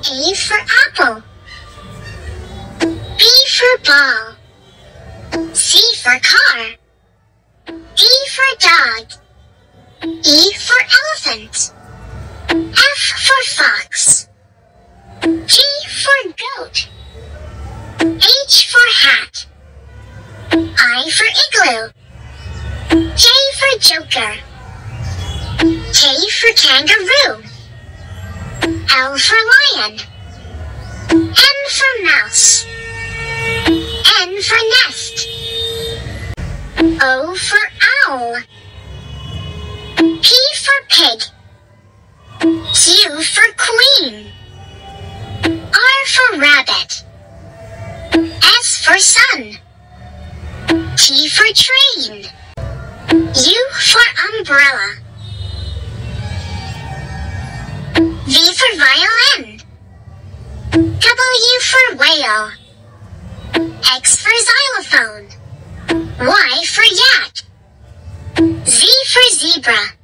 A for apple. B for ball. C for car. D for dog. E for elephant. F for fox. G for goat. H for hat. I for igloo. J for joker. K for kangaroo. L for lion. M for mouse. N for nest. O for owl. P for pig. Q for queen. R for rabbit. S for sun. T for train. U for umbrella. V for violin. W for whale. X for xylophone. Y for yak. Z for zebra.